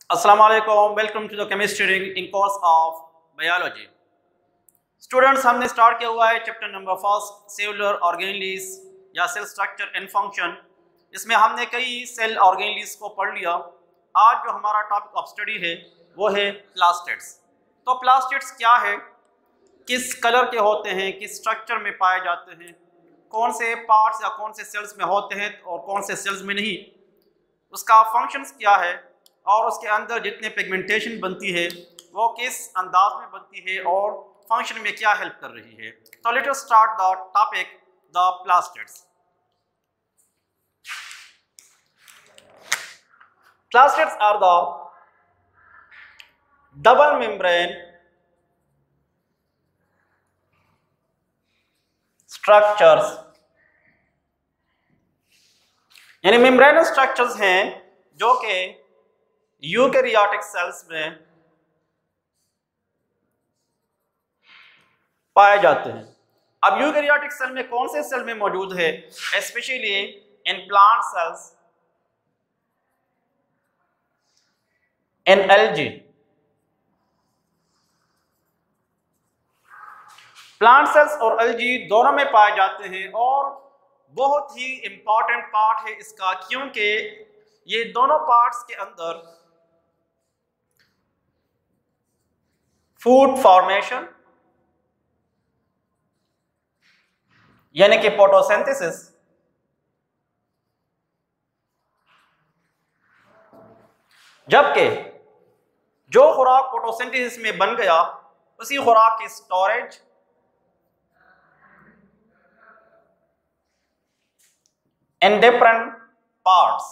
Assalamu alaikum, welcome to the chemistry in course of biology. Students, हमने start किया हुआ है chapter number first cellular organelles या cell structure and function. इसमें हमने कई सेल ऑर्गेनेलिस को पढ़ लिया। आज जो हमारा टॉपिक ऑफ स्टडी है वो है प्लास्टिड्स। तो प्लास्टिड्स क्या है, किस कलर के होते हैं, किस स्ट्रक्चर में पाए जाते हैं, कौन से पार्ट्स या कौन से सेल्स में होते हैं और कौन से सेल्स में नहीं, उसका फंक्शंस क्या है और उसके अंदर जितने पिगमेंटेशन बनती है वो किस अंदाज में बनती है और फंक्शन में क्या हेल्प कर रही है। तो let us start the topic the plastids. Plastids are the double membrane structures, यानी मेम्ब्रेनस स्ट्रक्चर्स हैं जो कि यूकैरियोटिक सेल्स में पाए जाते हैं। अब यूकैरियोटिक सेल में कौन से सेल में मौजूद है, specially in plant cells, in algae. Plant cells और एल्गी दोनों में पाए जाते हैं और बहुत ही इंपॉर्टेंट पार्ट है इसका, क्योंकि ये दोनों पार्ट्स के अंदर फूड फॉर्मेशन यानी कि फोटोसिंथेसिस, जबकि जो खुराक फोटोसिंथेसिस में बन गया उसी खुराक की स्टोरेज इन डिफरेंट पार्ट्स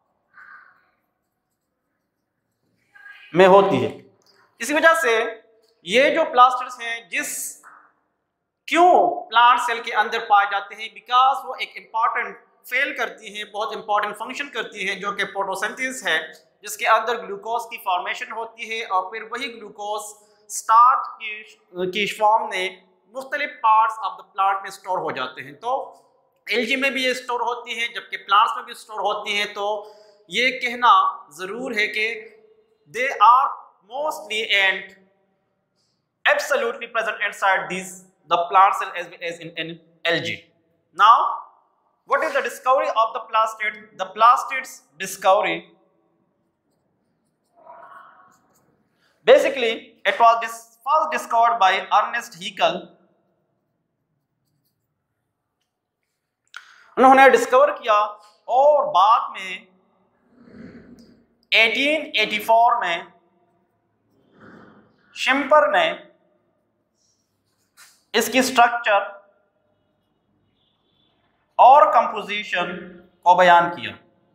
में होती है। इसी वजह से ये जो प्लास्टिड्स हैं क्यों प्लांट सेल के अंदर पाए जाते हैं, बिकॉज वो एक इम्पॉर्टेंट फेल करती हैं, बहुत इंपॉर्टेंट फंक्शन करती हैं जो कि फोटोसिंथेसिस है, जिसके अंदर ग्लूकोज की फॉर्मेशन होती है और फिर वही ग्लूकोज स्टार्च की फॉर्म में मुख्तलिफ पार्ट्स ऑफ द प्लांट में स्टोर हो जाते हैं। तो एल्गी में भी ये स्टोर होती हैं जबकि प्लांट्स में भी स्टोर होती हैं। तो ये कहना ज़रूर है कि they are mostly and absolutely present inside the plant cell as well as in algae. Now, what is the discovery of the plastid? The plastids discovery, basically it was first discovered by Ernest Haeckel. उन्होंने discover किया और बाद में 1884 में Schimper ने इसकी structure और composition को बयान किया।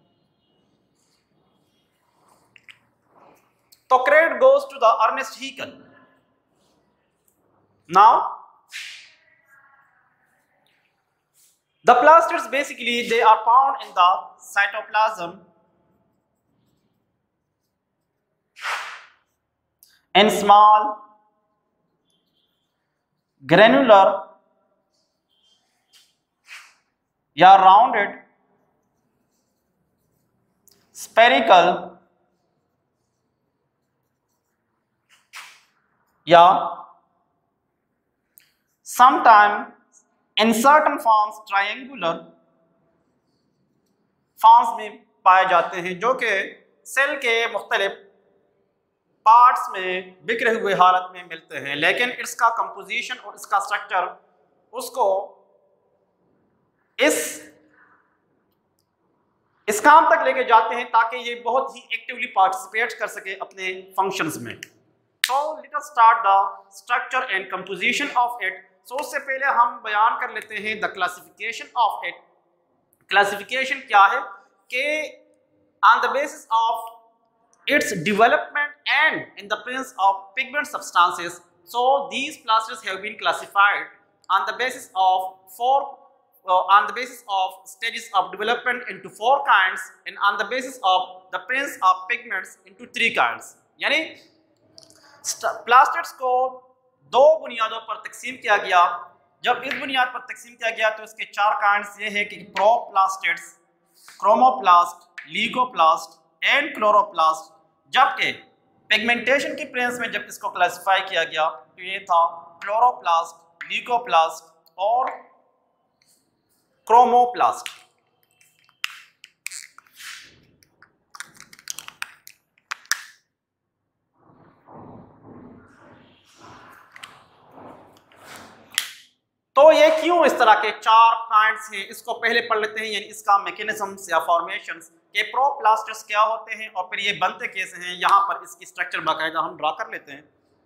तो credit goes to the Ernest Haeckel. Now the plastids basically they are found in the cytoplasm in small granular या rounded spherical या sometimes in certain forms triangular forms में पाए जाते हैं, जो कि सेल के मुख्तलिफ पार्ट्स में बिखरे हुए हालत में मिलते हैं, लेकिन इसका कंपोजिशन और इसका स्ट्रक्चर उसको इस काम तक लेके जाते हैं ताकि ये बहुत ही एक्टिवली पार्टिसिपेट कर सके अपने फंक्शंस में। तो let us start the structure and composition of it. So उससे पहले हम बयान कर लेते हैं the classification of it. Classification क्या है कि on the basis of its development and in the presence of pigment substances, so these plastids have been classified on the basis of stages of development into 4 kinds and on the basis of the presence of pigments into 3 kinds। यानी प्लास्टिड्स को 2 बुनियादों पर तकसीम किया गया। जब इस बुनियाद पर तकसीम किया गया तो इसके 4 काइंड्स ये है कि proplastids, chromoplast, leucoplast and chloroplast. जबकि पिगमेंटेशन की प्रेजेंस में जब इसको क्लासिफाई किया गया तो ये था क्लोरोप्लास्ट, ल्यूकोप्लास्ट और क्रोमोप्लास्ट। तो ये क्यों इस तरह के 4 पॉइंट्स हैं, इसको पहले पढ़ लेते हैं, यानी इसका मैकेनिज्म्स या फॉर्मेशंस के प्रोप्लास्ट्स क्या होते हैं और फिर ये बनते कैसे हैं। यहाँ पर इसकी स्ट्रक्चर बाकायदा हम ड्रा कर लेते हैं।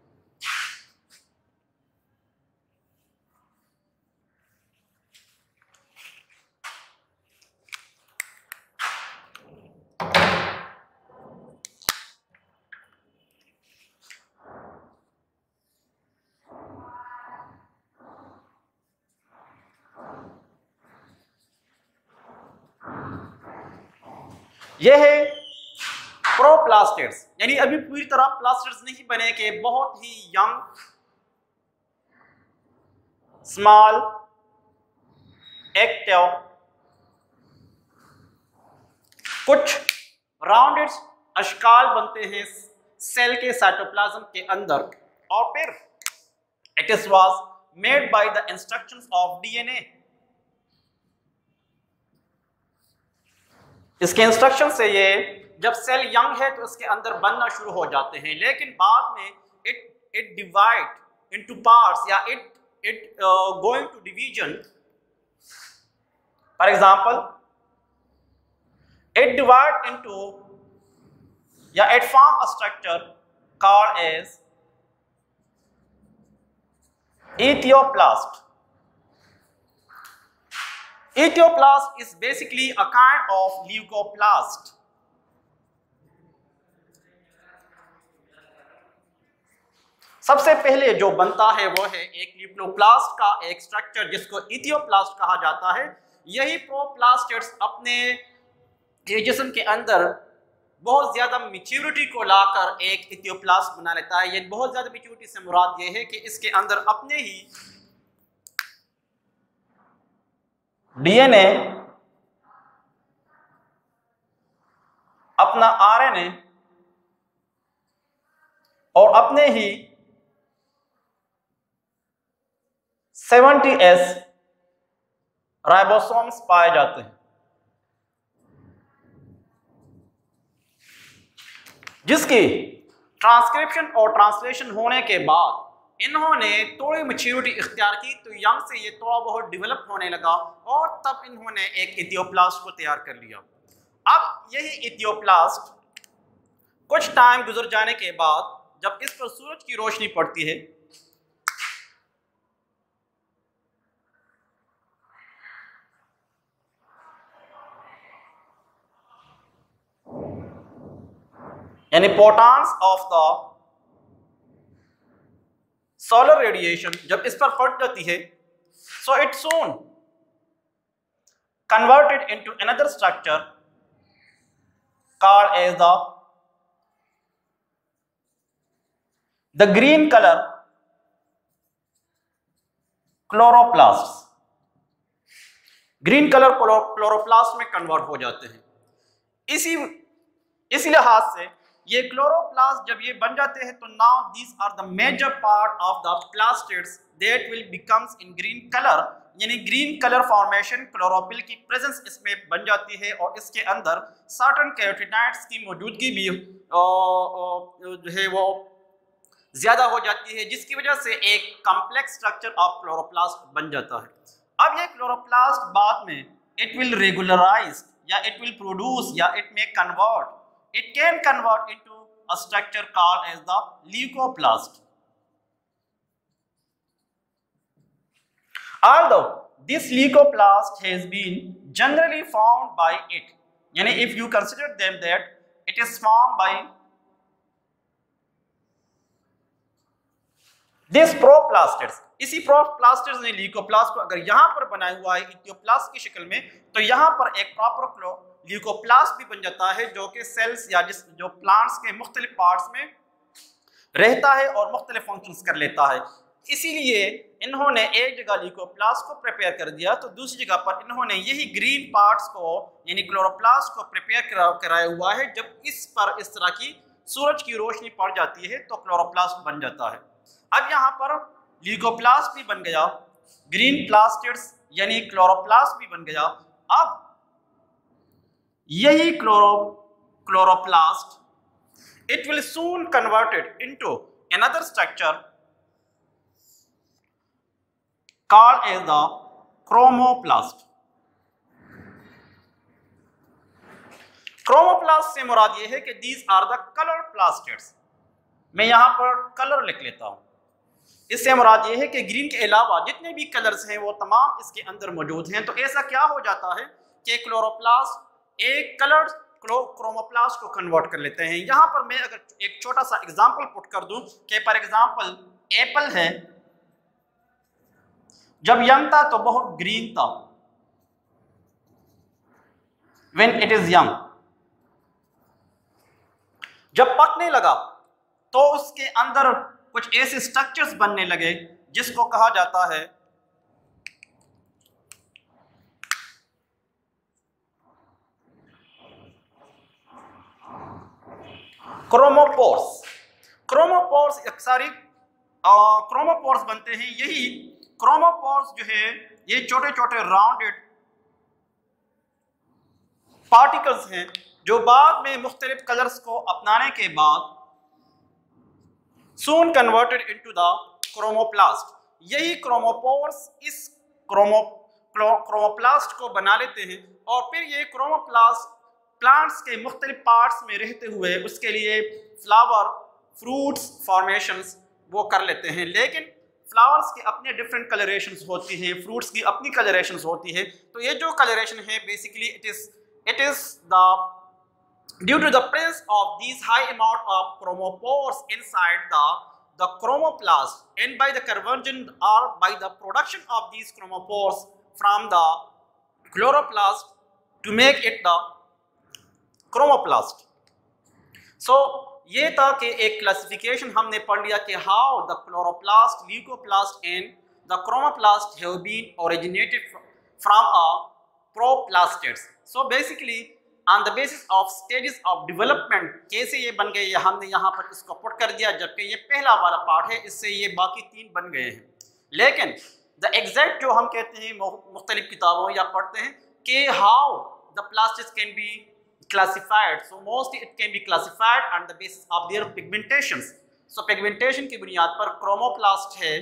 यह है प्रोप्लास्टिड्स, यानी अभी पूरी तरह प्लास्टिड्स नहीं बने के बहुत ही यंग स्मॉल एक्टिव कुछ राउंडेड अशकाल बनते हैं सेल के साइटोप्लाज्म के अंदर, और फिर it is was made by the instructions of DNA. इसके इंस्ट्रक्शन से ये जब सेल यंग है तो इसके अंदर बनना शुरू हो जाते हैं, लेकिन बाद में इट डिवाइड इनटू पार्ट्स या it going to division. For example it divide into या it form a structure called as etioplast. Ethioplast is basically a kind of leucoplast. सबसे पहले जो बनता है वो है एक ल्यूकोप्लास्ट का एक स्ट्रक्चर जिसको इथियोप्लास्ट कहा जाता है। यही प्रोप्लास्टिड्स अपने जिस्म के अंदर बहुत ज्यादा मैच्योरिटी को लाकर एक इथियोप्लास्ट बना लेता है। ये बहुत ज्यादा मैच्योरिटी से मुराद ये है कि इसके अंदर अपने ही डीएनए, अपना आरएनए और अपने ही 70S राइबोसोम्स पाए जाते हैं, जिसकी ट्रांसक्रिप्शन और ट्रांसलेशन होने के बाद इन्होंने थोड़ी मैच्योरिटी इख्तियार की, तो यंग से ये थोड़ा बहुत डेवलप होने लगा और तब इन्होंने एक इथियोप्लास्ट को तैयार कर लिया। अब यही इथियोप्लास्ट कुछ टाइम गुजर जाने के बाद जब इस पर सूरज की रोशनी पड़ती है यानी photons of the solar radiation जब इस पर पड़ जाती है, so it soon converted into another structure called as the green colour chloroplast. Green colour chloroplast में कन्वर्ट हो जाते हैं। इसी लिहाज से ये क्लोरोप्लास्ट जब ये बन जाते हैं तो now these are the major part of the plastids that will becomes in green colour, यानी ग्रीन कलर फॉर्मेशन क्लोरोफिल की प्रेजेंस इसमें बन जाती है और इसके अंदर सर्टेन कैरोटीनॉइड्स की मौजूदगी भी जो है वो ज्यादा हो जाती है, जिसकी वजह से एक कॉम्प्लेक्स स्ट्रक्चर ऑफ क्लोरोप्लास्ट बन जाता है। अब ये क्लोरोप्लास्ट बाद में इट विल रेगुलराइज या इट विल प्रोड्यूस या it may convert, it can convert into a structure called as the leucoplast. Although this leucoplast has been generally formed by it, yani if you consider them that it is formed by this proplastids, इसी प्रोप्लास्टिड्स ने leucoplast को अगर यहाँ पर बनाया हुआ है इथियोप्लास्ट की शक्ल में, तो यहाँ पर एक प्रॉपर ल्यूकोप्लास्ट भी बन जाता है जो कि सेल्स या जो प्लांट्स के मुख्तलिफ पार्ट्स में रहता है और मुख्तलिफ फंक्शंस कर लेता है। इसीलिए इन्होंने एक जगह ल्यूकोप्लास्ट को प्रिपेयर कर दिया तो दूसरी जगह पर इन्होंने यही ग्रीन पार्ट्स को यानी क्लोरोप्लास्ट को प्रिपेयर कराया हुआ है। जब इस पर इस तरह की सूरज की रोशनी पड़ जाती है तो क्लोरोप्लास्ट बन जाता है। अब यहाँ पर ल्यूकोप्लास्ट भी बन गया, ग्रीन प्लास्टिड्स यानी क्लोरोप्लास्ट भी बन गया। अब यही chloroplast it will soon converted into another structure called as the chromoplast। Chromoplast से मुराद ये है कि these are the color plastids। मैं यहाँ पर कलर लिख लेता हूँ। इससे मुराद ये है कि ग्रीन के अलावा जितने भी कलर्स हैं वो तमाम इसके अंदर मौजूद हैं। तो ऐसा क्या हो जाता है कि क्लोरोप्लास्ट एक कलर क्रोमोप्लास्ट को कन्वर्ट कर लेते हैं। यहाँ पर मैं अगर एक छोटा सा एग्जांपल पुट कर दूं कि फॉर एग्जांपल एप्पल है, जब यंग था तो बहुत ग्रीन था, व्हेन इट इज यंग। जब पकने लगा तो उसके अंदर कुछ ऐसे स्ट्रक्चर्स बनने लगे जिसको कहा जाता है क्रोमोपोर्स। क्रोमोपोर्स सारी क्रोमोपोर्स बनते हैं। यही क्रोमोपोर्स जो है ये छोटे छोटे राउंडेड पार्टिकल्स हैं जो बाद में मुख्तलिफ कलर्स को अपनाने के बाद soon converted into the chromoplast। यही क्रोमोपोर्स इस क्रोमोप्लास्ट को बना लेते हैं और फिर ये क्रोमोप्लास्ट प्लांट्स के मुख्तलिफ पार्ट्स में रहते हुए उसके लिए फ्लावर फ्रूट्स फॉर्मेशंस वो कर लेते हैं। लेकिन फ्लावर्स की अपने डिफरेंट कलरेशंस होती हैं, फ्रूट्स की अपनी कलरेशंस होती है। तो ये जो कलरेशन है basically it is the due to the presence of these high amount of chromopores inside the chromoplast and by the conversion or by the production of these chromopores from the chloroplast to make it the chromoplast। so ये था कि एक classification हमने पढ़ लिया कि how the chloroplast, leucoplast and the chromoplast have been originated from a proplastids। so basically on the basis of stages of development कैसे ये बन गए, हमने यहाँ पर इसको पुट कर दिया, जबकि ये पहला वाला पार्ट है, इससे ये बाकी तीन बन गए हैं। लेकिन द एग्जैक्ट जो हम कहते हैं मुख्तलिफ किताबों या पढ़ते हैं कि how the plastids can be classified, so mostly it can be classified on the basis of their pigmentations। so pigmentation की बुनियाद पर क्रोमोप्लास्ट है,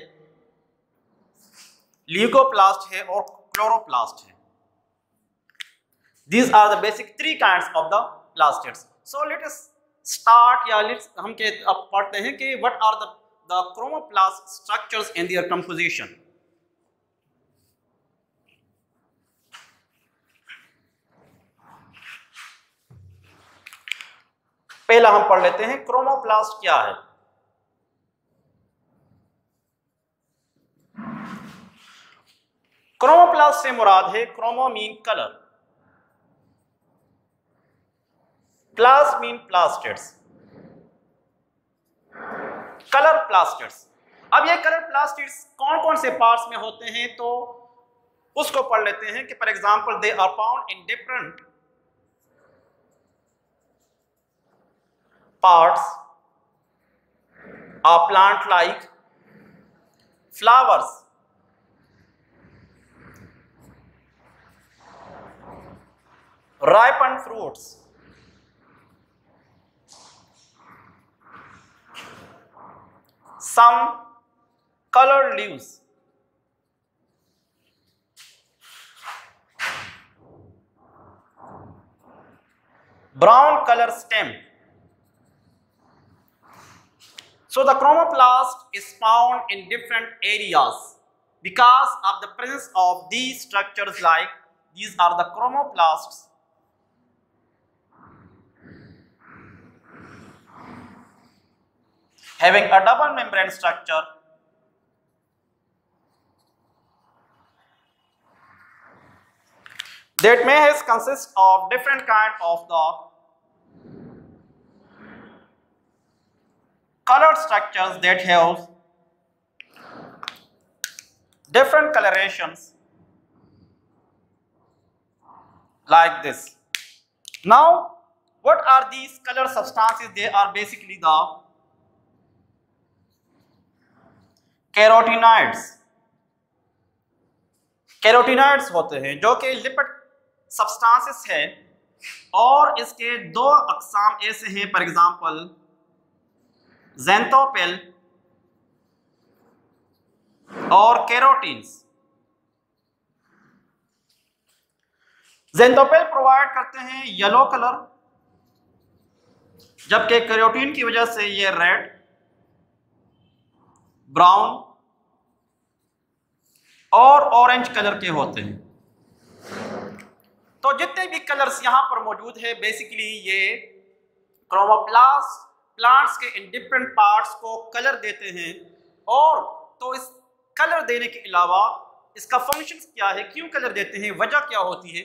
ल्यूकोप्लास्ट है और क्लोरोप्लास्ट है। These are the basic three kinds of the plastids। so let us start या हम अब पढ़ते हैं कि what are the chromoplast structures and their composition। पहला हम पढ़ लेते हैं क्रोमोप्लास्ट क्या है। क्रोमोप्लास्ट से मुराद है chromo mean colour, plast mean plastids, colour plastids. अब ये कलर प्लास्टिड्स कौन कौन से पार्ट्स में होते हैं तो उसको पढ़ लेते हैं कि for example they are found in different parts of plant like flowers, ripened fruits, some colored leaves, brown color stem। so the chromoplast is found in different areas because of the presence of these structures, like these are the chromoplasts having a double membrane structure that may consist of different kind of the colored structures that have different colorations like this। now What are these color substances? They are basically the carotenoids. Carotenoids होते हैं जो कि lipid substances है और इसके दो अकसाम ऐसे हैं, फॉर एग्जांपल ज़ैंथोपेल और कैरोटीन्स। ज़ैंथोपेल प्रोवाइड करते हैं येलो कलर, जबकि कैरोटीन की वजह से ये रेड, ब्राउन और ऑरेंज कलर के होते हैं। तो जितने भी कलर्स यहां पर मौजूद है बेसिकली ये क्रोमोप्लास्ट प्लांट्स के इन डिफरेंट पार्ट्स को कलर देते हैं। और तो इस कलर देने के अलावा इसका फंक्शन क्या है, क्यों कलर देते हैं, वजह क्या होती है।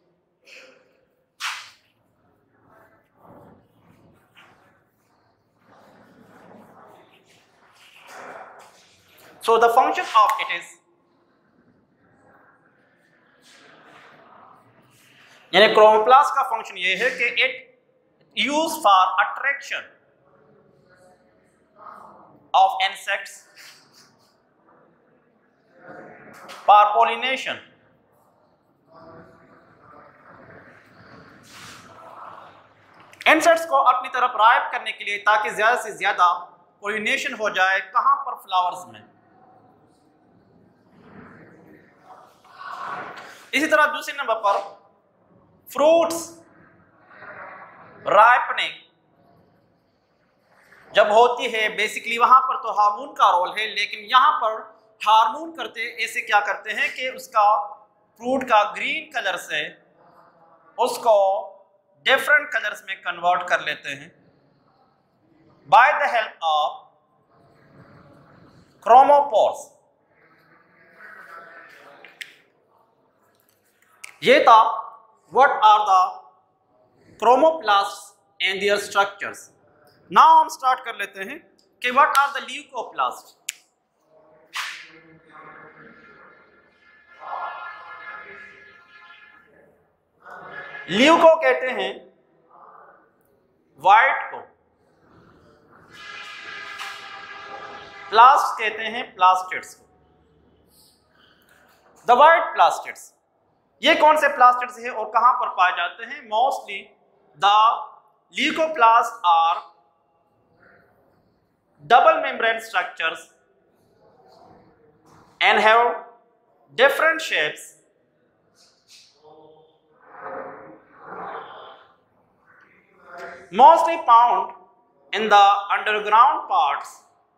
So the function of it is, यानी क्रोमोप्लास्ट का फंक्शन ये है कि it use for attraction of insects, for pollination, insects को अपनी तरफ राइब करने के लिए ताकि ज्यादा से ज्यादा पॉलिनेशन हो जाए। कहां पर, फ्लावर्स में। इसी तरह दूसरे नंबर पर फ्रूट्स राइपनिंग जब होती है बेसिकली वहां पर तो हार्मोन का रोल है, लेकिन यहां पर हार्मोन करते ऐसे क्या करते हैं कि उसका फ्रूट का ग्रीन कलर से उसको डिफरेंट कलर्स में कन्वर्ट कर लेते हैं by the help of chromopores. ये था what are the chromoplasts and their structures. Now हम स्टार्ट कर लेते हैं कि what are the leucoplasts. Leuco कहते हैं व्हाइट को, प्लास्ट कहते हैं प्लास्टिड्स को। द व्हाइट प्लास्टिड्स, ये कौन से प्लास्टिड्स हैं और कहां पर पाए जाते हैं। Mostly the leucoplast are double membrane structures and have different shapes, mostly found in the underground parts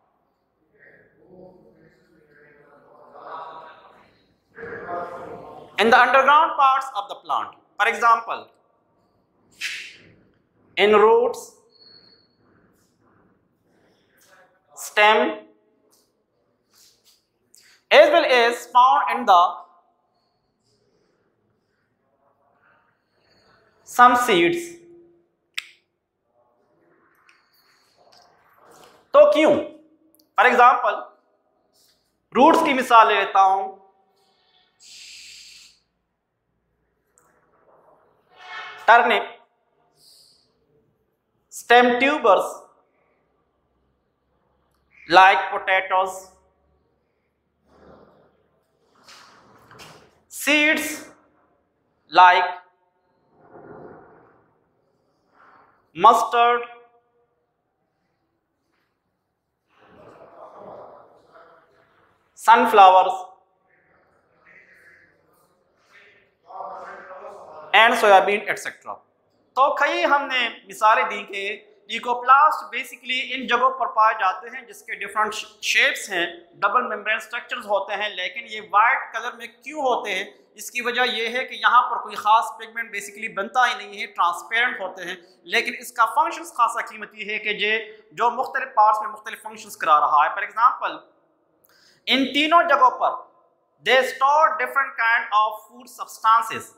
of the plant. For example, in roots, stem, as well as found in the some seeds. तो क्यों, for example roots की मिसाल ले लेता हूं। Turnip, stem tubers like potatoes, seeds like mustard, sunflowers and soybean etcetera. तो कई हमने मिसालें दी कि ल्यूकोप्लास्ट बेसिकली इन जगहों पर पाए जाते हैं जिसके डिफरेंट शेप्स हैं, डबल मेम्ब्रेन स्ट्रक्चर्स होते हैं, लेकिन ये वाइट कलर में क्यों होते हैं। इसकी वजह यह है कि यहाँ पर कोई खास पिगमेंट बेसिकली बनता ही नहीं है, ट्रांसपेरेंट होते हैं, लेकिन इसका फंक्शंस खासा कीमती है कि जो मुख्तलिफ पार्ट्स में मुख्तलिफ फंक्शंस करा रहा है। फॉर एग्जाम्पल इन तीनों जगहों पर they store different kind of food substances.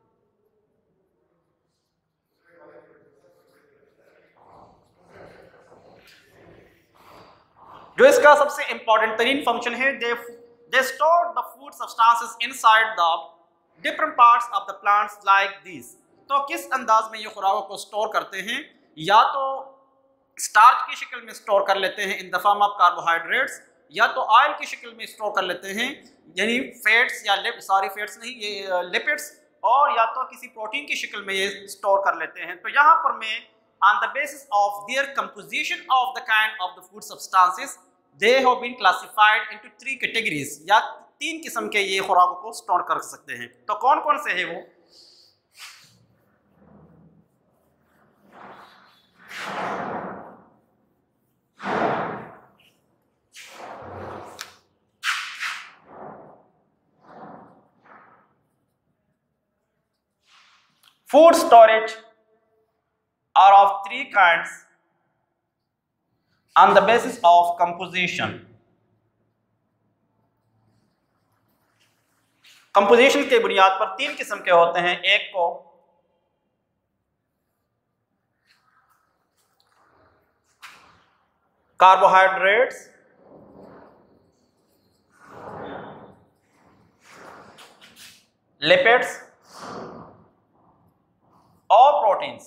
जो इसका सबसे इंपॉर्टेंट तरीन फंक्शन है, they store the food substances inside the different parts of the plants like this. तो किस अंदाज में ये खुराकों को स्टोर करते हैं? या तो स्टार्च की शक्ल में स्टोर कर लेते हैं in the form of carbohydrates, या तो ऑयल की शक्ल में स्टोर कर लेते हैं यानी फैट्स या फैट्स नहीं, ये लिपिड्स, और या तो किसी प्रोटीन की शक्ल में ये स्टोर कर लेते हैं। तो यहाँ पर मैं on the basis of their composition of the kind of the food substances they have been classified into 3 categories, या 3 किस्म के ये खुराकों को स्टोर कर सकते हैं। तो कौन कौन से है वो? Food storage are of 3 kinds on the basis of composition. Composition के बुनियाद पर 3 किस्म के होते हैं। एक को कार्बोहाइड्रेट्स, लिपिड्स और proteins.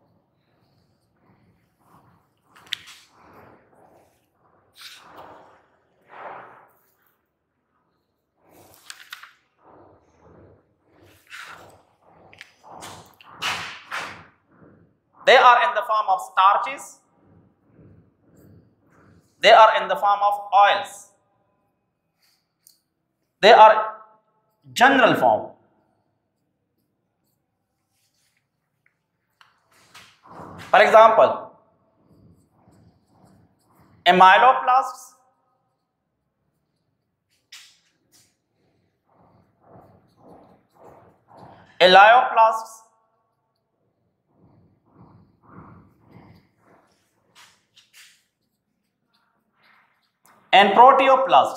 They are in the form of starches, they are in the form of oils, they are general form. For example, amyloplasts, elioplasts, and proteoplasts।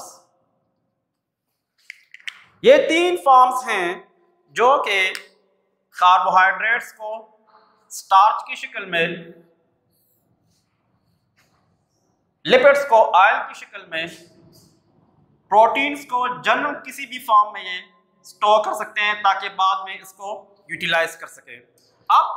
ये 3 फॉर्म्स हैं जो कि कार्बोहाइड्रेट्स को स्टार्च की शक्ल में, लिपिड्स को ऑयल की शक्ल में, प्रोटीन्स को जनरल किसी भी फॉर्म में ये स्टोर कर सकते हैं ताकि बाद में इसको यूटिलाइज कर सके। अब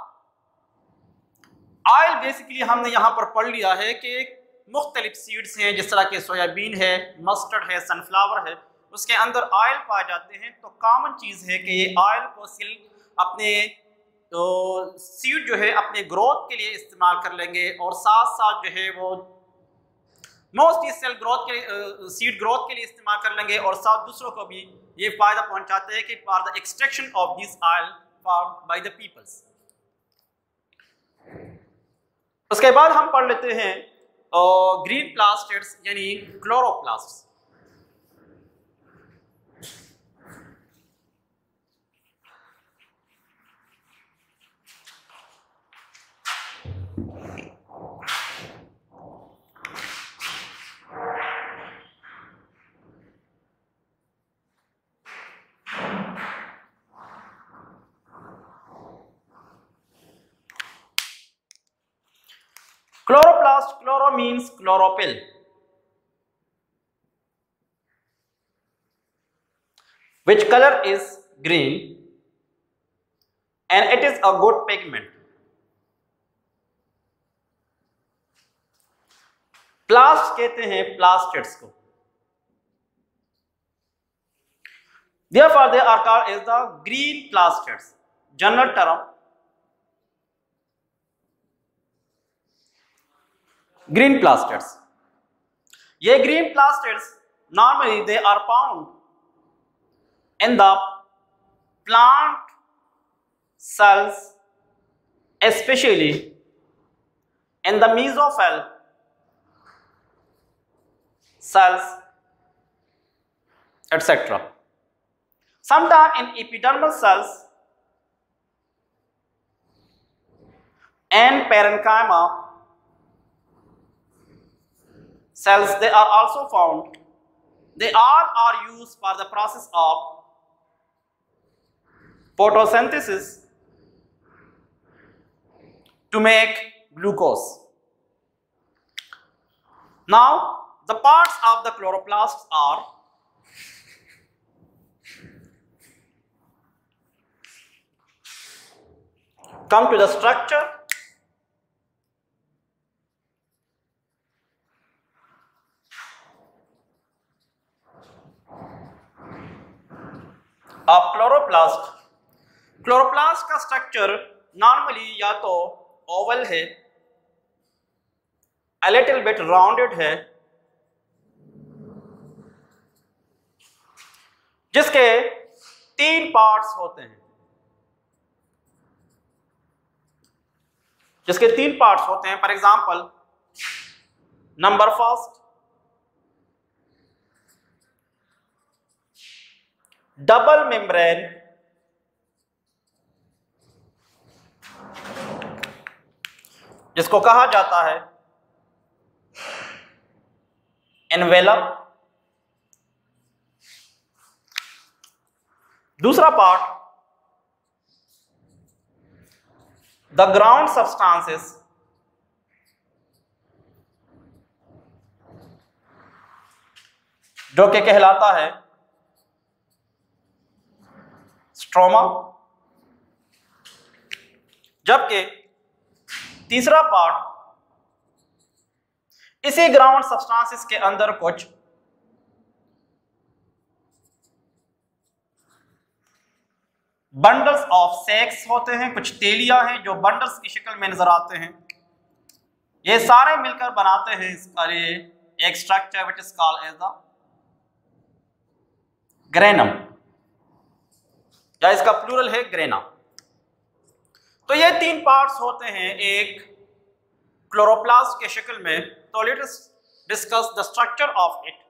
ऑयल बेसिकली हमने यहाँ पर पढ़ लिया है कि मुख्तलिफ सीड्स हैं, जिस तरह के सोयाबीन है, मस्टर्ड है, सनफ्लावर है, उसके अंदर ऑयल पाए जाते हैं। तो कॉमन चीज़ है कि ये ऑयल को सिर्फ अपने सीड जो है अपने ग्रोथ के लिए इस्तेमाल कर लेंगे, और साथ साथ जो है वो मोस्टली सेल ग्रोथ के सीड ग्रोथ के लिए इस्तेमाल कर लेंगे, और साथ दूसरों को भी ये फ़ायदा पहुंचाते हैं कि for the extraction of this oil by the peoples. उसके बाद हम पढ़ लेते हैं ग्रीन प्लास्टिड्स यानी chloroplasts. Chloroplast, chloro means chlorophyll, which color is green and it is a good pigment. Plast कहते हैं प्लास्टिड्स को, therefore they are called as the green plastids, general term green plastids। ये green plastids normally they are found in the plant cells, especially in the mesophyll cells, etc. Sometimes in epidermal cells and parenchyma cells they are also found. They all are used for the process of photosynthesis to make glucose. Now the parts of the chloroplasts are come to the structure. अब chloroplast का structure normally या तो Oval है, a little bit rounded है, जिसके 3 parts होते हैं, for example number first double membrane, जिसको कहा जाता है एनवेलप। दूसरा पार्ट द ग्राउंड सब्सटेंसेस, जो कि कहलाता है स्ट्रोमा। जबकि तीसरा पार्ट इसी ग्राउंड सब्सटेंसेस के अंदर कुछ बंडल्स ऑफ सेक्स होते हैं, कुछ तेलिया हैं जो बंडल्स की शक्ल में नजर आते हैं। ये सारे मिलकर बनाते हैं इसका लिए एक structure which is called as the granum, या इसका प्लूरल है ग्रेना। तो ये 3 पार्ट्स होते हैं एक क्लोरोप्लास्ट के शक्ल में। तो let us discuss the structure of it.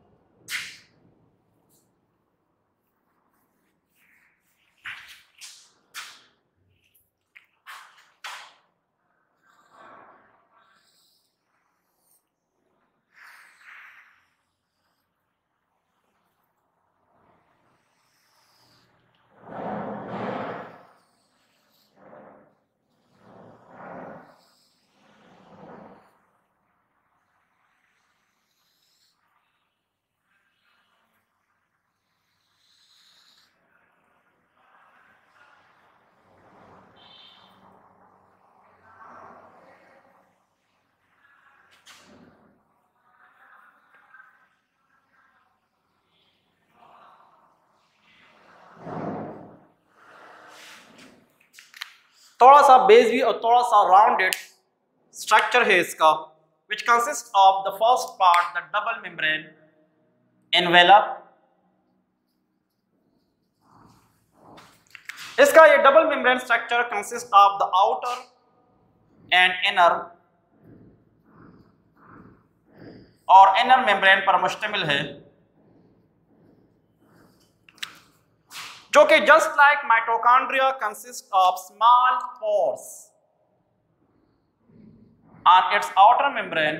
थोड़ा सा बेजी और थोड़ा सा राउंडेड स्ट्रक्चर है इसका, which consists of the first part, the double membrane envelope। इसका ये double membrane structure consist of the outer and inner, और इनर मेम्ब्रेन पर मुश्तमिल है, जो कि just like mitochondria consist of small pores on its outer membrane.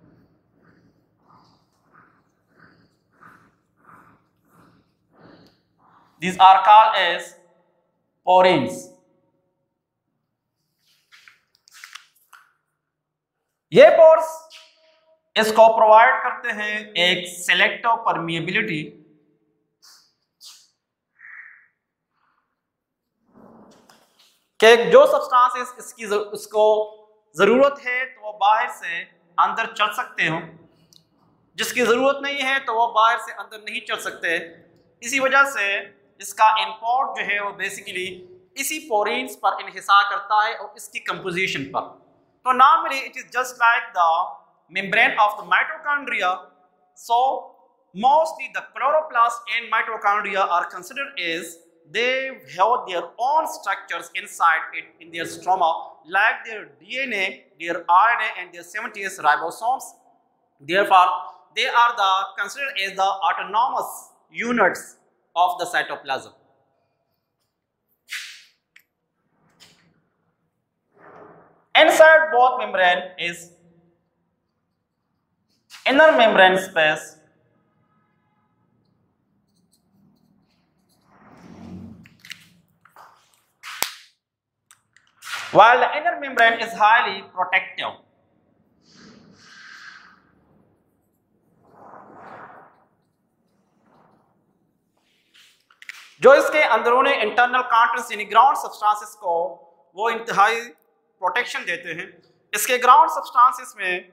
These are called as porins। ये pores इसको प्रोवाइड करते हैं एक सेलेक्टिव परमिएबिलिटी, कि जो सब्सटेंसेस इसको जरूरत है तो वो बाहर से अंदर चल सकते हो, जिसकी जरूरत नहीं है तो वो बाहर से अंदर नहीं चल सकते। इसी वजह से इसका इंपोर्ट जो है वो बेसिकली इसी पोरीन्स पर इन्हिसार करता है और इसकी कंपोजिशन पर। तो normally it is just like the membrane of the mitochondria. So mostly the chloroplast and mitochondria are considered as they have their own structures inside it in their stroma, like their DNA, their RNA and their 70s ribosomes. Therefore, they are considered as the autonomous units of the cytoplasm. Inside both membrane is inner membrane space, while the inner membrane is highly protective. जो इसके अंदरूनी internal contents यानी ground substances को वो इंतहाई protection देते हैं। इसके ग्राउंड सब्सटेंसेस में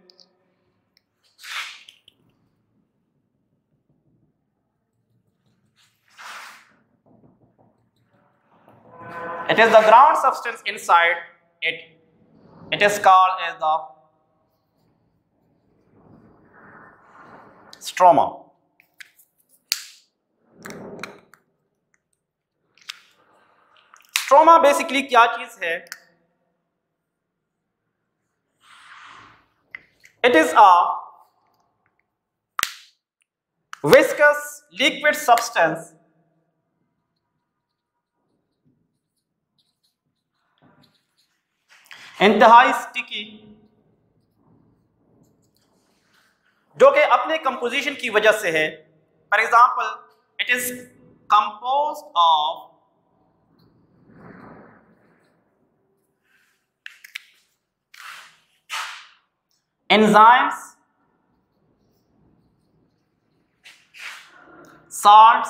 it is the ground substance inside it. It is called as the stroma. Stroma basically क्या चीज है? It is a viscous liquid substance इंतहाई स्टिकी, जो कि अपने कंपोजिशन की वजह से है। For example, it is compose of enzymes, salts,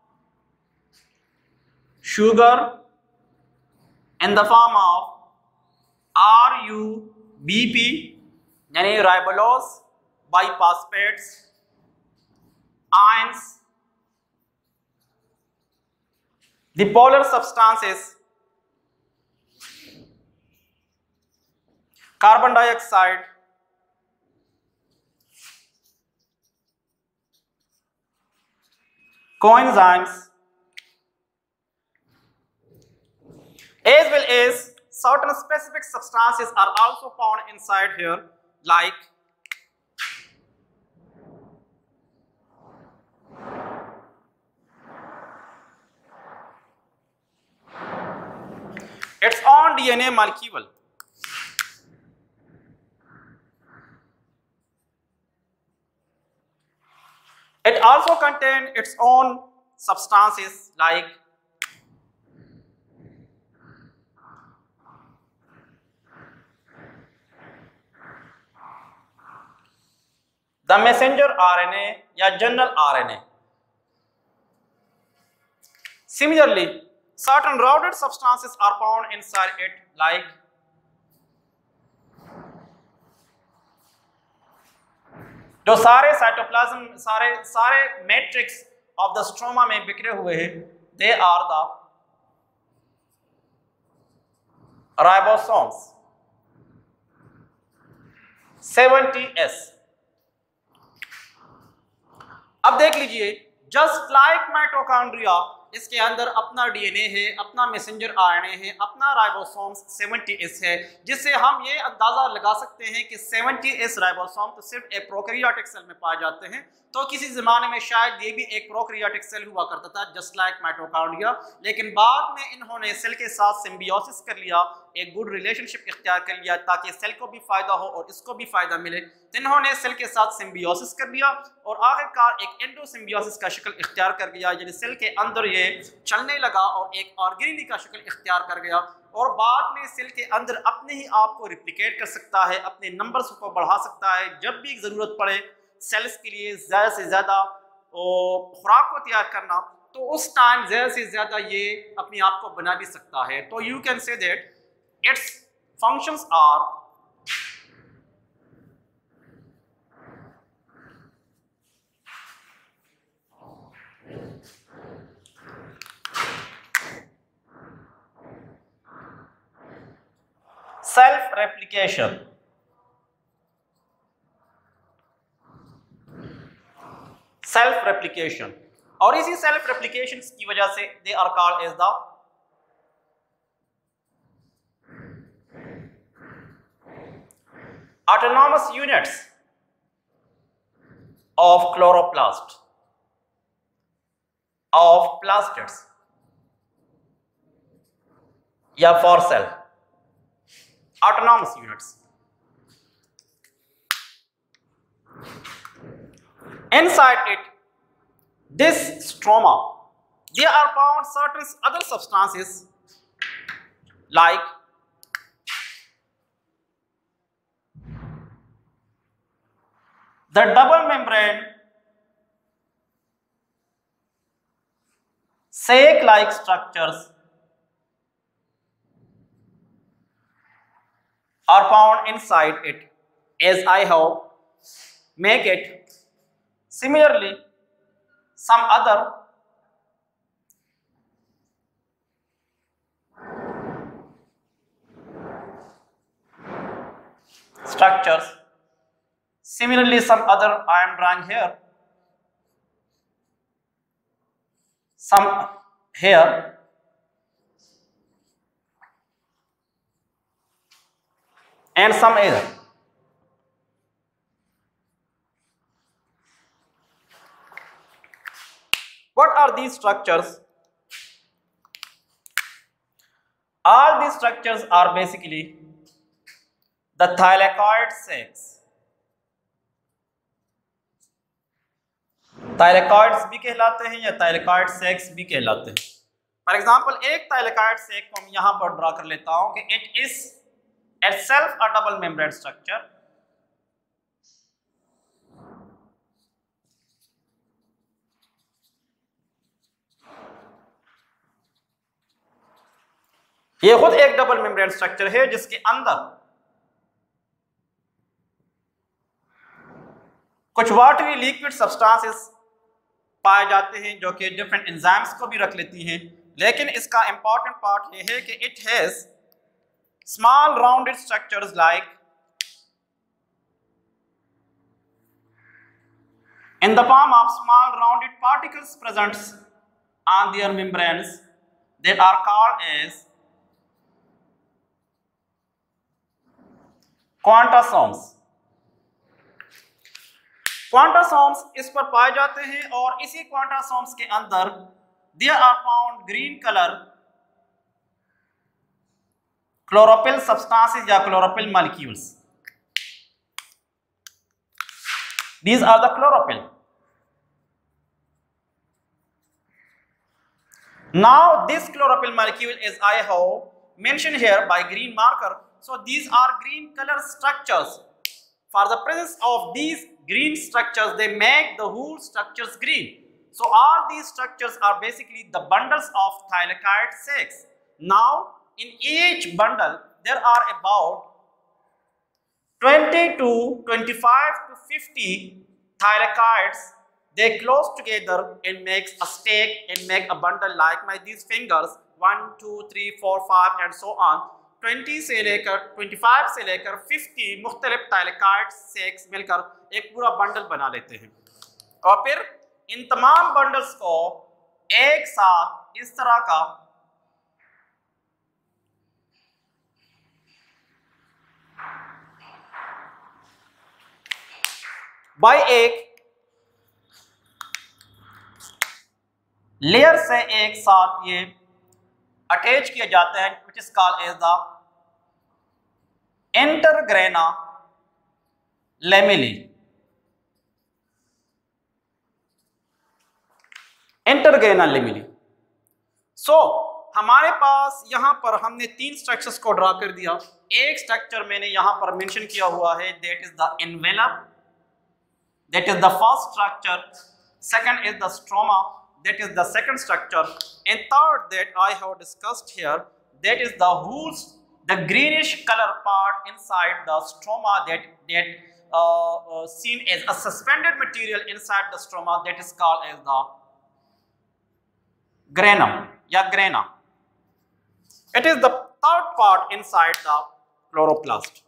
sugar in the form of RUBP यानी ribulose biphosphates, ions, the polar substances, carbon dioxide, coenzymes, as well as certain specific substances are also found inside here, like its own DNA molecule. It also contains its own substances like the messenger RNA या general RNA. Similarly, certain routed substances are found inside it, like जो सारे cytoplasm सारे matrix of the stroma में बिखरे हुए हैं, they are the ribosomes 70S। अब देख लीजिए, जस्ट लाइक माइटोकॉन्ड्रिया, इसके अंदर अपना डीएनए है, अपना मैसेंजर आरएनए है, अपना राइबोसोम्स 70S है, जिससे हम ये अंदाजा लगा सकते हैं कि 70S राइबोसोम तो सिर्फ एक प्रोकैरियोटिक सेल में पाए जाते हैं। तो किसी ज़माने में शायद ये भी एक प्रोकैरियोटिक सेल हुआ करता था, जस्ट लाइक माइटोकॉन्ड्रिया, लेकिन बाद में इन्होंने सेल के साथ सिम्बियोसिस कर लिया, एक गुड रिलेशनशिप इख्तियार कर लिया ताकि सेल को भी फायदा हो और इसको भी फायदा मिले। तो इन्होंने सेल के साथ सिम्बियोसिस कर लिया और आखिरकार एक एंडोसिम्बियोसिस का शक्ल इख्तियार कर गया, यानी सेल के अंदर ये चलने लगा और एक ऑर्गेनिली का शक्ल इख्तियार कर गया और बाद में सेल के अंदर अपने ही आप को रिप्लिकेट कर सकता है, अपने नंबर्स को बढ़ा सकता है। जब भी ज़रूरत पड़े सेल्स के लिए ज़्यादा से ज़्यादा खुराक को तैयार करना, तो उस टाइम ज़्यादा से ज़्यादा ये अपने आप को बना भी सकता है। तो you can say that its functions are self replication, self replication, और इसी सेल्फ रेप्लिकेशन की वजह से they are called as the autonomous units of chloroplast, of plastids या for cell autonomous units. Inside it, this stroma, there are found certain other substances like the double membrane sac-like structures are found inside it, as I have make it. Similarly, some other structures. Similarly, some other I am drawing here. Some here. And some here. What are these structures? All these structures are basically the thylakoid sacs. Thylakoids भी कहलाते हैं या thylakoid sacs भी कहलाते हैं. For example, एक thylakoid sac को मैं यहां पर ड्रा कर लेता हूं कि it is itself a double membrane structure. ये खुद एक डबल मेम्ब्रेन स्ट्रक्चर है जिसके अंदर कुछ वाटरी लिक्विड सब्सटेंसेस पाए जाते हैं जो कि डिफरेंट एंजाइम्स को भी रख लेती हैं. लेकिन इसका इंपॉर्टेंट पार्ट ये है कि it has small rounded structures like in the form of small rounded particles present on their membranes that are called as quantasomes. Quantasomes इस पर पाए जाते हैं और इसी क्वांटासोम्स के अंदर there are found green color chlorophyll substances या chlorophyll molecules. These are the chlorophyll. Now this chlorophyll molecule, as I have mentioned here by green marker, so these are green color structures. For the presence of these green structures, they make the whole structures green. So all these structures are basically the bundles of thylakoid sacs. Now in each bundle there are about 20 to 25 to 50 thylakoids. They close together and makes a stack and make a bundle like my these fingers 1 2 3 4 5 and so on. 20 से लेकर 25 से लेकर 50 मुख्तलिफ thylakoid sacs मिलकर एक पूरा bundle बना लेते हैं और फिर इन तमाम बंडल्स को एक साथ इस तरह का बाय एक लेयर से एक साथ ये अटैच किए जाते हैं, which is called as the intergrana lamellae. इंटरग्रेना लेमेली. सो हमारे पास यहां पर हमने तीन स्ट्रक्चर्स को ड्रा कर दिया. एक स्ट्रक्चर मैंने यहां पर मेंशन किया हुआ है, that is the envelope, that is the first structure. Second is the stroma, that is the second structure, and third that I have discussed here, that is the whole the greenish color part inside the stroma that seen as a suspended material inside the stroma, that is called as the granum ya grana. It is the third part inside the chloroplast.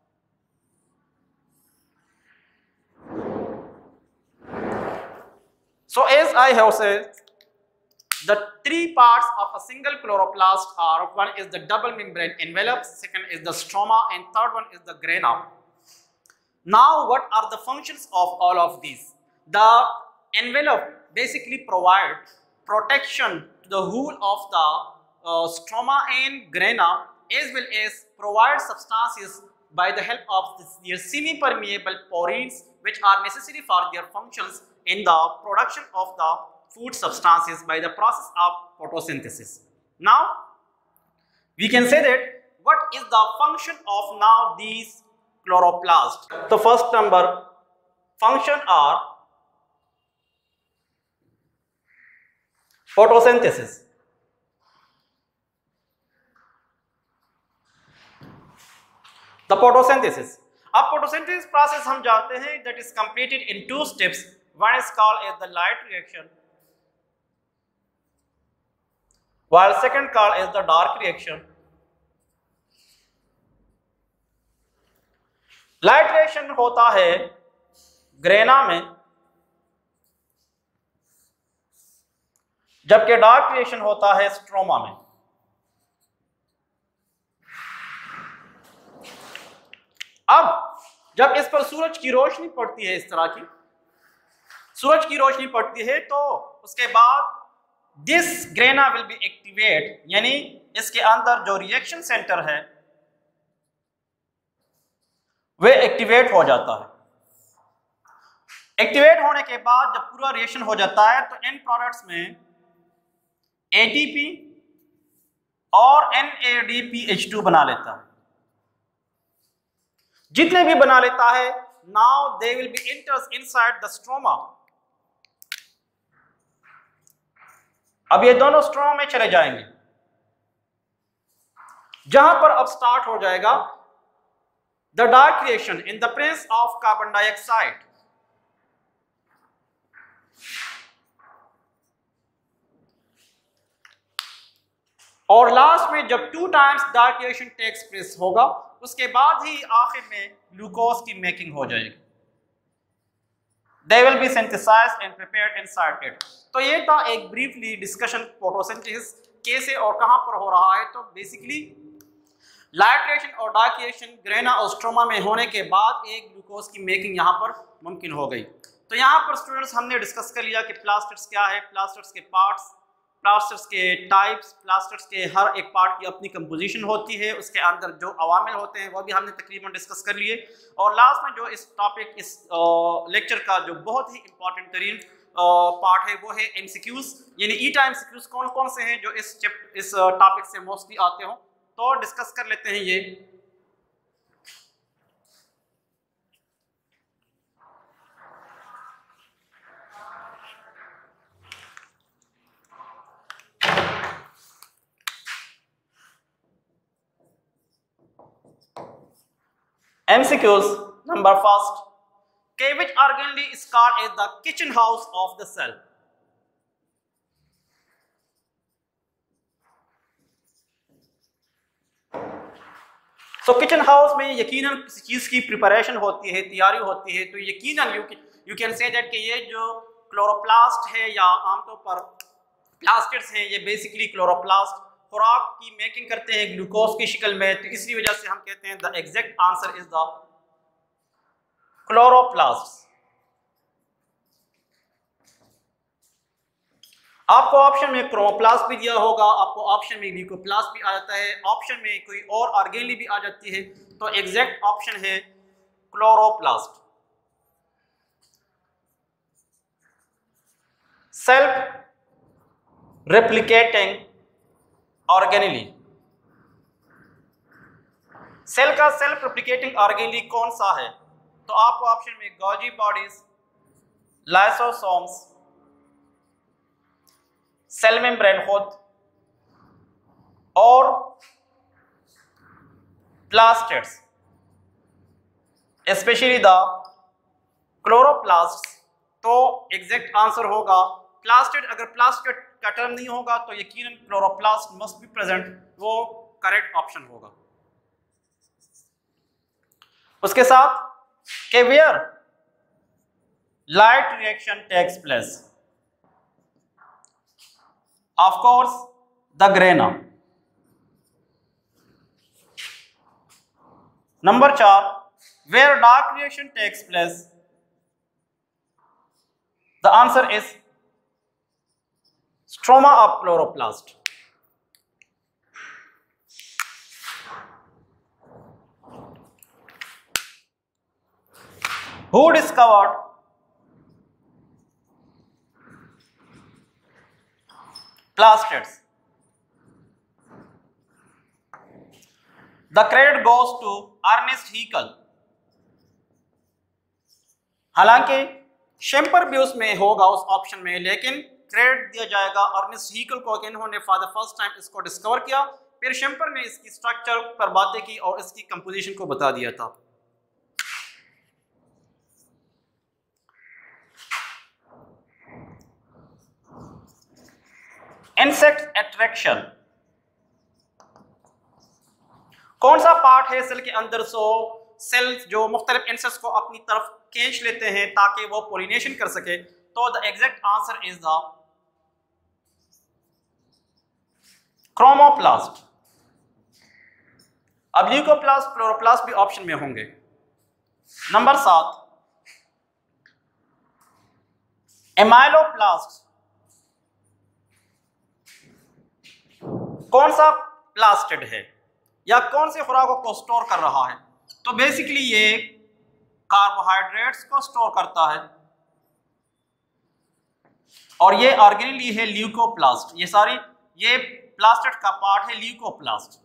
So as I have said, the three parts of a single chloroplast are, one is the double membrane envelope, second is the stroma, and third one is the grana. Now what are the functions of all of these? The envelope basically provides protection to the whole of the stroma and grana, as well as provide substances by the help of their semi-permeable porins, which are necessary for their functions in the production of the food substances by the process of photosynthesis. Now we can say that what is the function of now these chloroplasts. The first number function are photosynthesis. The photosynthesis. अब photosynthesis process हम जानते हैं that is completed in 2 steps. One is called as the light reaction while second called as the dark reaction. Light reaction होता है grana में, जबकि dark reaction होता है स्ट्रोमा में। अब जब इस पर सूरज की रोशनी पड़ती है, इस तरह की सूरज की रोशनी पड़ती है, तो उसके बाद this grana will be activate, यानी इसके अंदर जो रिएक्शन सेंटर है वह एक्टिवेट हो जाता है। एक्टिवेट होने के बाद जब पूरा रिएक्शन हो जाता है तो एंड प्रोडक्ट्स में एटीपी और NADPH2 बना लेता है। जितने भी बना लेता है, now they will be enters inside the stroma. अब ये दोनों स्ट्रोमा में चले जाएंगे, जहां पर अब स्टार्ट हो जाएगा the dark reaction in the presence of carbon dioxide. और लास्ट में जब 2 times dark reaction takes place होगा, उसके बाद ही आखिर में ग्लूकोज की मेकिंग हो जाएगी। They will be synthesized and prepared inside it. तो ये था एक ब्रीफली डिस्कशन फोटोसिंथेसिस कैसे और कहां पर हो रहा है। तो बेसिकली लाइट रिएक्शन और डार्क रिएक्शन ग्रेना और स्ट्रोमा में होने के बाद एक ग्लूकोज की मेकिंग यहां पर मुमकिन हो गई। तो यहां पर स्टूडेंट्स हमने डिस्कस कर लिया कि प्लास्टिड्स क्या है, प्लास्टिड्स के पार्ट्स, प्लास्टिड्स के टाइप्स, प्लास्टिड्स के हर एक पार्ट की अपनी कंपोजिशन होती है, उसके अंदर जो अवामिल होते हैं वो भी हमने तकरीबन डिस्कस कर लिए। और लास्ट में जो इस टॉपिक, इस लेक्चर का जो बहुत ही इंपॉर्टेंट तरीन पार्ट है वो है एमसीक्यूज, यानी ईटा एमसीक्यूज कौन कौन से हैं जो इस टॉपिक से मोस्टली आते हो, तो डिस्कस कर लेते हैं ये। MCQs number first, which organelle is called as the kitchen house of the cell? So kitchen house में यकीनन किसी चीज की प्रिपरेशन होती है, तैयारी होती है, तो यकीनन you can say that कि ये जो क्लोरोप्लास्ट है या आमतौर पर प्लास्टिड्स हैं, ये बेसिकली क्लोरोप्लास्ट खुराक की मेकिंग करते हैं ग्लूकोज की शक्ल में, तो इसी वजह से हम कहते हैं the exact answer is the chloroplast. आपको ऑप्शन में क्रोमोप्लास्ट भी दिया होगा, आपको ऑप्शन में ल्यूकोप्लास्ट भी आ जाता है, ऑप्शन में कोई और ऑर्गेनेली भी आ जाती है, तो एग्जैक्ट ऑप्शन है chloroplast. Self replicating organelle, cell का सेल्फ रेप्लिकेटिंग ऑर्गेनेली कौन सा है? तो आपको ऑप्शन में Golgi bodies, lysosomes, cell membrane खुद और प्लास्टिड्स, स्पेशली द क्लोरोप्लास्ट, तो एग्जैक्ट आंसर होगा प्लास्टिड। अगर प्लास्टिड का टर्म नहीं होगा तो यकीनन क्लोरोप्लास्ट मस्ट बी प्रेजेंट, वो करेक्ट ऑप्शन होगा। उसके साथ के where light reaction takes place, of course the grana. Number 4, where dark reaction takes place, the answer is stroma of chloroplast. Who discovered plastids? The credit goes to Ernest Haeckel. हालांकि शेम्पर भी उसमें होगा उस option में, लेकिन credit दिया जाएगा Ernest Haeckel को, इन्होंने फॉर द फर्स्ट टाइम इसको डिस्कवर किया। फिर शेम्पर ने इसकी स्ट्रक्चर पर बातें की और इसकी कंपोजिशन को बता दिया था। इंसेक्ट अट्रैक्शन, कौन सा पार्ट है सेल के अंदर सो सेल्स जो मुख्तलिफ इंसेक्ट्स को अपनी तरफ खींच लेते हैं ताकि वो पोलिनेशन कर सके? तो the exact answer is the chromoplast. अब ल्यूकोप्लास्ट, क्लोरोप्लास्ट भी ऑप्शन में होंगे। नंबर 7 एमाइलोप्लास्ट, कौन सा प्लास्टिड है या कौन से खुराकों को स्टोर कर रहा है? तो बेसिकली ये कार्बोहाइड्रेट्स को स्टोर करता है और ये ऑर्गेनेली है ल्यूकोप्लास्ट। ये प्लास्टिड का पार्ट है ल्यूकोप्लास्ट।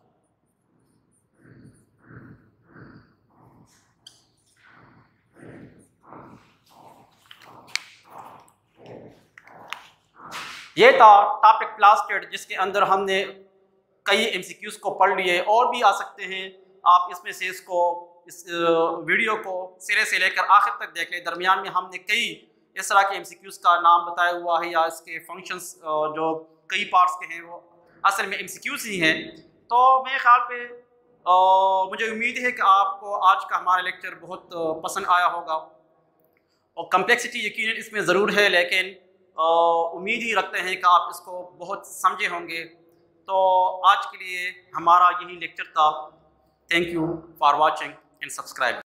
ये था टॉपिक प्लास्टिड, जिसके अंदर हमने कई एमसीक्यूज को पढ़ लिए, और भी आ सकते हैं। आप इसमें से इस वीडियो को सिरे से लेकर आखिर तक देख लें। दरमियान में हमने कई इस तरह के एमसीक्यूज का नाम बताया हुआ है या इसके फंक्शंस जो कई पार्ट्स के हैं वो असल में एमसीक्यूज ही हैं। तो मेरे ख्याल पे मुझे उम्मीद है कि आपको आज का हमारा लेक्चर बहुत पसंद आया होगा, और कम्प्लेक्सिटी यकीनन इसमें ज़रूर है, लेकिन उम्मीद ही रखते हैं कि आप इसको बहुत समझे होंगे। तो आज के लिए हमारा यही लेक्चर था। Thank you for watching and subscribe.